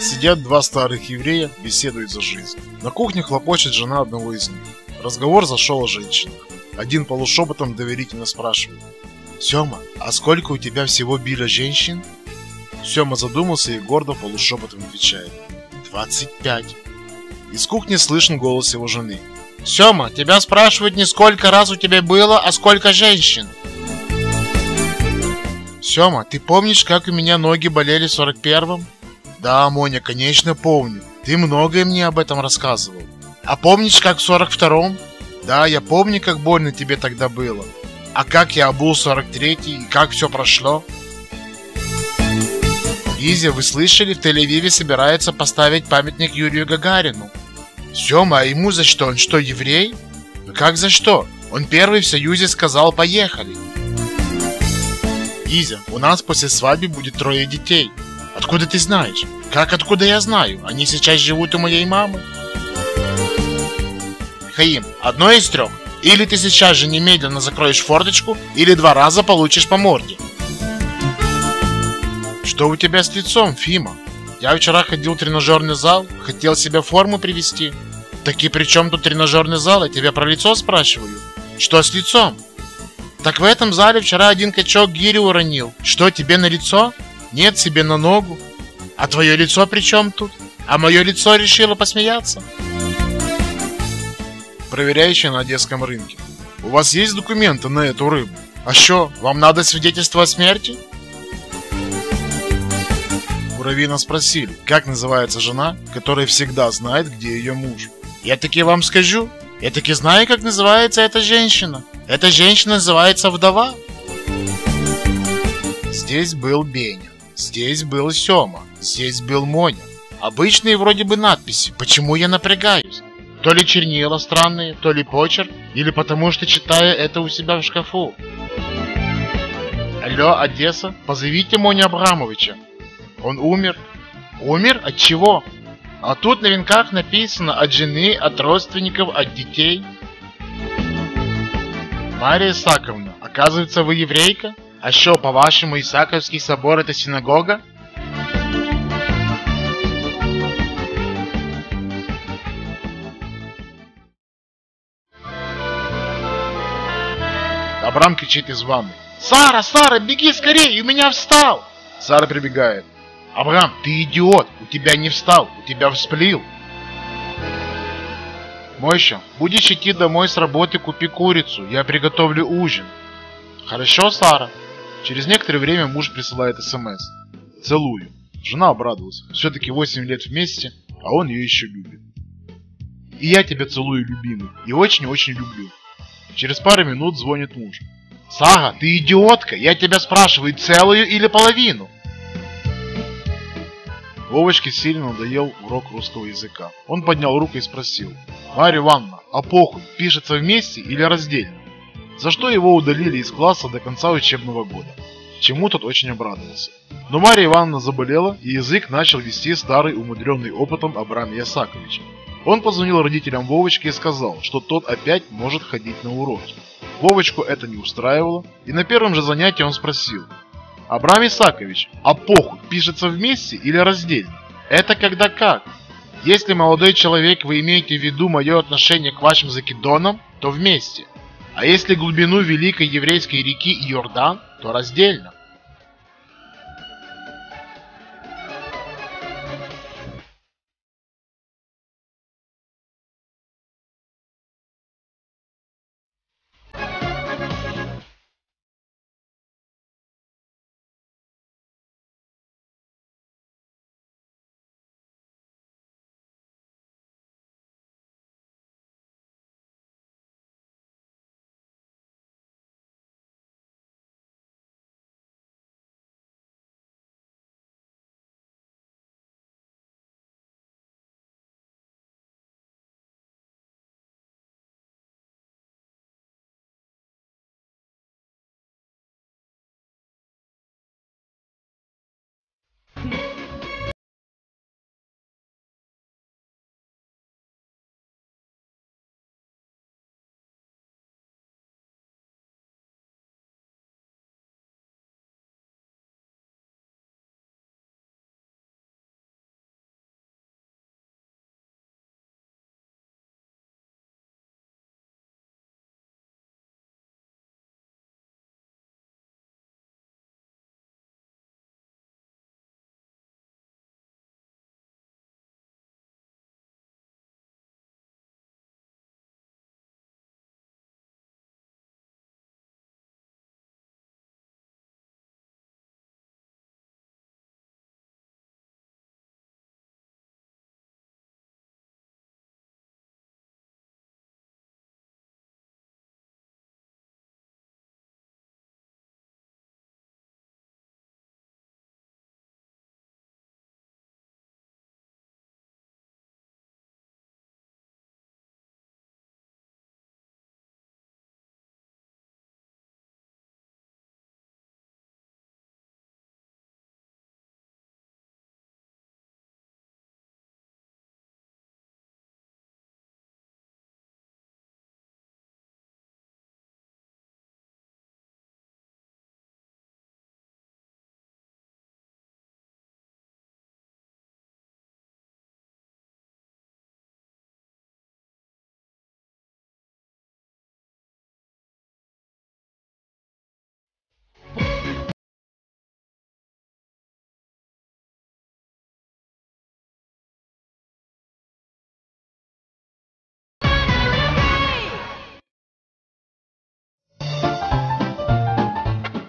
Сидят два старых еврея, беседуют за жизнь. На кухне хлопочет жена одного из них. Разговор зашел о женщинах. Один полушепотом доверительно спрашивает: «Сема, а сколько у тебя всего били женщин?» Сема задумался и гордо полушепотом отвечает: 25. Из кухни слышен голос его жены: «Сема, тебя спрашивают не сколько раз у тебя было, а сколько женщин». «Сема, ты помнишь, как у меня ноги болели в 41-м?» «Да, Моня, конечно помню. Ты многое мне об этом рассказывал». «А помнишь, как в 42-м?» «Да, я помню, как больно тебе тогда было». «А как я обул 43-й и как все прошло?» «Изя, вы слышали, в Тель-Авиве собираются поставить памятник Юрию Гагарину?» «Сема, а ему за что? Он что, еврей?» «Ну как за что? Он первый в Союзе сказал «поехали». «Изя, у нас после свадьбы будет 3 детей». «Откуда ты знаешь?» «Как откуда я знаю? Они сейчас живут у моей мамы». «Хаим, одно из 3. Или ты сейчас же немедленно закроешь форточку, или 2 раза получишь по морде». «Что у тебя с лицом, Фима? Я вчера ходил в тренажерный зал, хотел себе в форму привести». «Так и при чем тут тренажерный зал? Я тебя про лицо спрашиваю». «Что с лицом?» «Так в этом зале вчера один качок гири уронил. Что, тебе на лицо?» «Нет, себе на ногу». «А твое лицо при чем тут? А мое лицо решило посмеяться?» Проверяющий на одесском рынке: «У вас есть документы на эту рыбу? А что, вам надо свидетельство о смерти?» У раввина спросили, как называется жена, которая всегда знает, где ее муж. «Я таки вам скажу. Я таки знаю, как называется эта женщина. Эта женщина называется вдова». Здесь был Беня, здесь был Сема, здесь был Моня. Обычные вроде бы надписи. Почему я напрягаюсь? То ли чернила странные, то ли почерк, или потому что читаю это у себя в шкафу. Алло, Одесса, позовите Моню Абрамовича. Он умер. Умер? От чего? А тут на венках написано: от жены, от родственников, от детей. Мария Исаковна, оказывается, вы еврейка? А что, по-вашему, Исаковский собор — это синагога? Абрам кричит из ванны: «Сара, Сара, беги скорее, у меня встал!» Сара прибегает: «Абрам, ты идиот, у тебя не встал, у тебя всплил». «Мойша, будешь идти домой с работы, купи курицу, я приготовлю ужин». «Хорошо, Сара». Через некоторое время муж присылает СМС: «Целую». Жена обрадовалась, все-таки 8 лет вместе, а он ее еще любит. «И я тебя целую, любимый, и очень-очень люблю». Через пару минут звонит муж: «Сара, ты идиотка, я тебя спрашиваю, целую или половину?» Вовочке сильно надоел урок русского языка. Он поднял руку и спросил: «Марья Ивановна, а похуй, пишется вместе или раздельно?» За что его удалили из класса до конца учебного года, чему тот очень обрадовался. Но Марья Ивановна заболела, и язык начал вести старый, умудренный опытом Абрам Ясакович. Он позвонил родителям Вовочки и сказал, что тот опять может ходить на уроки. Вовочку это не устраивало, и на первом же занятии он спросил: «Абрам Исакович, а похуй пишется вместе или раздельно? Это когда как? Если, молодой человек, вы имеете в виду мое отношение к вашим закидонам, то вместе. А если глубину великой еврейской реки Иордан, то раздельно».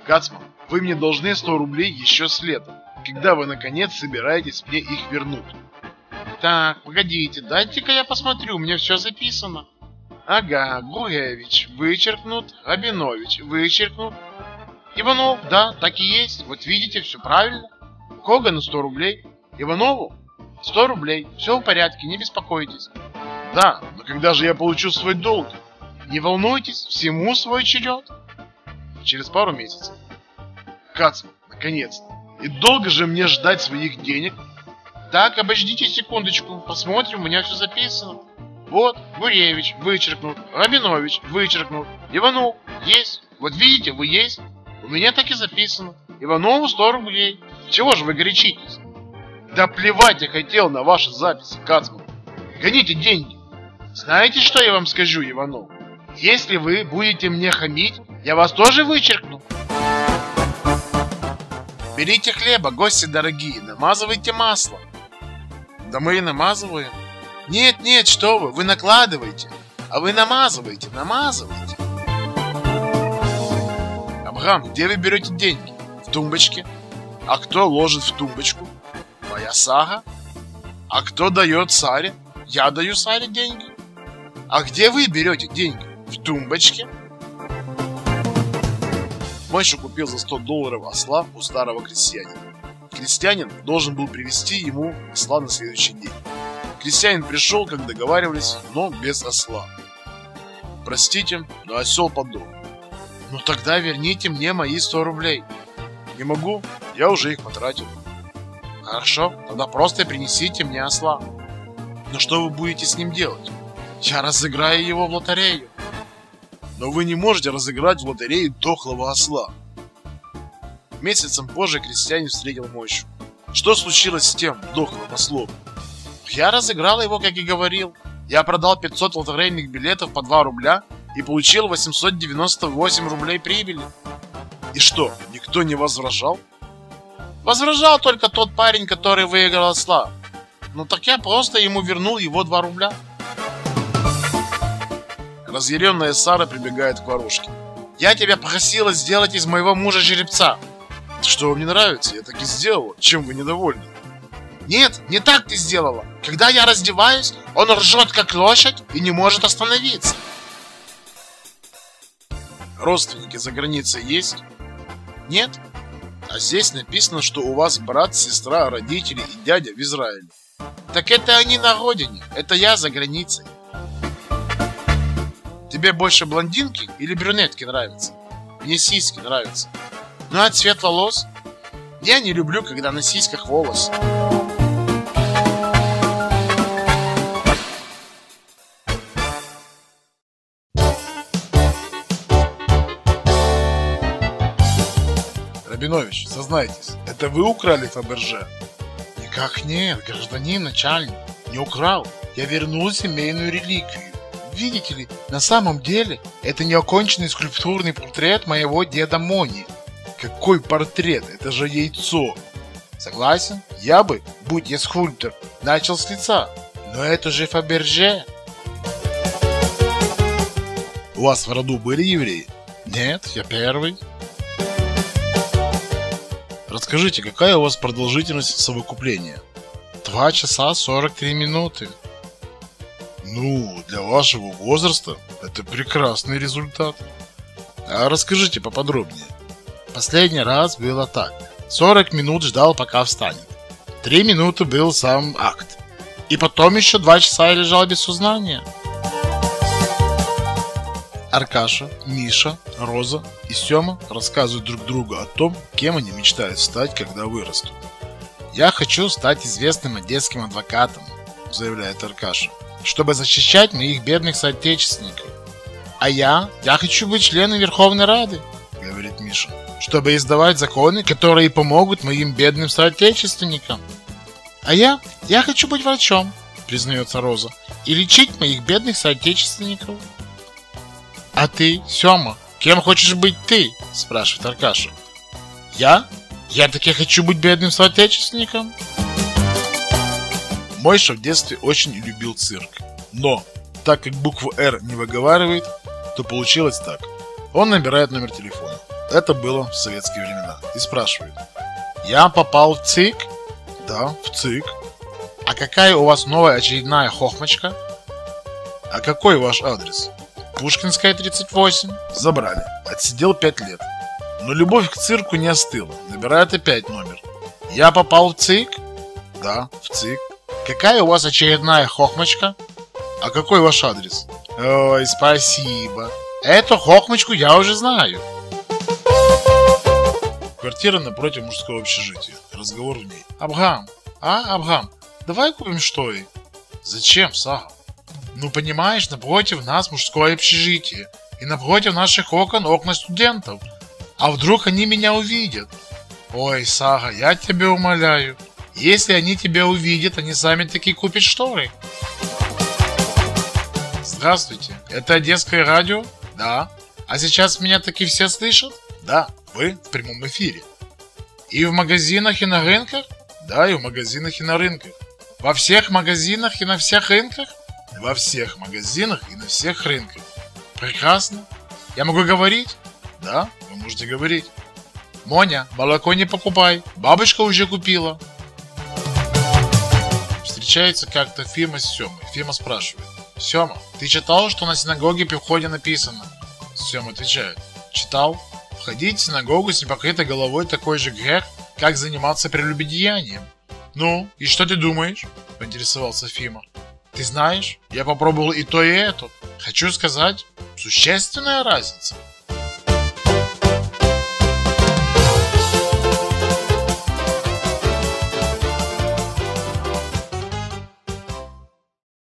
Кацман, вы мне должны 100 рублей еще с лета. Когда вы наконец собираетесь мне их вернуть? Так, погодите, дайте-ка я посмотрю, у меня все записано. Ага, Гуревич, вычеркнут, Рабинович, вычеркнут. Иванов, да, так и есть, вот видите, все правильно. Когану 100 рублей, Иванову 100 рублей, все в порядке, не беспокойтесь. Да, но когда же я получу свой долг? Не волнуйтесь, всему свой черед. Через пару месяцев. Кацман, наконец-то. И долго же мне ждать своих денег? Так, обождите секундочку, посмотрим, у меня все записано. Вот, Гуревич, вычеркнут, Рабинович, вычеркнут, Иванов, есть. Вот видите, вы есть. У меня так и записано. Иванову 100 рублей. Чего же вы горячитесь? Да плевать я хотел на ваши записи, Кацман. Гоните деньги. Знаете, что я вам скажу, Иванов? Если вы будете мне хамить, я вас тоже вычеркну. Берите хлеба, гости дорогие, намазывайте масло. Да мы и намазываем. Нет, нет, что вы накладываете. А вы намазываете. Абрам, где вы берете деньги? В тумбочке. А кто ложит в тумбочку? Моя Сара. А кто дает Саре? Я даю Саре деньги. А где вы берете деньги? В тумбочке. Мойша купил за 100 долларов осла у старого крестьянина. Крестьянин должен был привезти ему осла на следующий день. Крестьянин пришел, как договаривались, но без осла. Простите, но осел подох. Ну тогда верните мне мои 100 рублей. Не могу, я уже их потратил. Хорошо, тогда просто принесите мне осла. Но что вы будете с ним делать? Я разыграю его в лотерею. Но вы не можете разыграть в лотерее дохлого осла. Месяцем позже крестьянин встретил Мойшу. Что случилось с тем дохлым ослом? Я разыграл его, как и говорил. Я продал 500 лотерейных билетов по 2 рубля и получил 898 рублей прибыли. И что, никто не возражал? Возражал только тот парень, который выиграл осла. Ну так я просто ему вернул его 2 рубля. Разъяренная Сара прибегает к ворожке. Я тебя просила сделать из моего мужа жеребца. Что вам не нравится? Я так и сделала. Чем вы недовольны? Нет, не так ты сделала. Когда я раздеваюсь, он ржет как лошадь и не может остановиться. Родственники за границей есть? Нет. А здесь написано, что у вас брат, сестра, родители и дядя в Израиле. Так это они на родине, это я за границей. Тебе больше блондинки или брюнетки нравятся? Мне сиськи нравятся. Ну а цвет волос? Я не люблю, когда на сиськах волосы. Рабинович, сознайтесь, это вы украли Фаберже? Никак нет, гражданин начальник. Не украл. Я вернул семейную реликвию. Видите ли, на самом деле, это неоконченный скульптурный портрет моего деда Мони. Какой портрет? Это же яйцо. Согласен, я бы, будь я скульптор, начал с лица. Но это же Фаберже. У вас в роду были евреи? Нет, я первый. Расскажите, какая у вас продолжительность совокупления? 2 часа 43 минуты. Ну, для вашего возраста это прекрасный результат. А расскажите поподробнее. Последний раз было так. 40 минут ждал, пока встанет. 3 минуты был сам акт. И потом еще 2 часа я лежал без сознания. Аркаша, Миша, Роза и Сёма рассказывают друг другу о том, кем они мечтают стать, когда вырастут. «Я хочу стать известным одесским адвокатом», — заявляет Аркаша, «чтобы защищать моих бедных соотечественников. А я хочу быть членом Верховной Рады», — говорит Миша, «чтобы издавать законы, которые помогут моим бедным соотечественникам». «А я хочу быть врачом», — признается Роза, «и лечить моих бедных соотечественников». «А ты, Сёма, кем хочешь быть ты?» – спрашивает Аркаша. «Я? Я таки хочу быть бедным соотечественником». Мойша в детстве очень любил цирк. Но, так как букву «Р» не выговаривает, то получилось так. Он набирает номер телефона. Это было в советские времена. И спрашивает: я попал в ЦИК? Да, в ЦИК. А какая у вас новая очередная хохмочка? А какой ваш адрес? Пушкинская, 38. Забрали. Отсидел 5 лет. Но любовь к цирку не остыла. Набирает опять номер. Я попал в ЦИК? Да, в ЦИК. Какая у вас очередная хохмочка? А какой ваш адрес? Ой, спасибо. Эту хохмочку я уже знаю. Квартира напротив мужского общежития. Разговор в ней. Абгам, Абгам, давай купим что ли? Зачем, Сага? Ну понимаешь, напротив нас мужское общежитие. И напротив наших окон окна студентов. А вдруг они меня увидят? Ой, Сага, я тебя умоляю. Если они тебя увидят, они сами таки купят шторы. Здравствуйте, это Одесское радио? Да. А сейчас меня таки все слышат? Да, вы в прямом эфире. И в магазинах, и на рынках? Да, и в магазинах, и на рынках. Во всех магазинах и на всех рынках? Во всех магазинах и на всех рынках. Прекрасно. Я могу говорить? Да, вы можете говорить. Моня, молоко не покупай, бабушка уже купила. Встречается как-то Фима с Семой. Фима спрашивает: Сема, ты читал, что на синагоге при входе написано? Сема отвечает: читал. Входить в синагогу с непокрытой головой такой же грех, как заниматься прелюбодеянием. Ну, и что ты думаешь? Поинтересовался Фима. Ты знаешь, я попробовал и то, и это. Хочу сказать, существенная разница.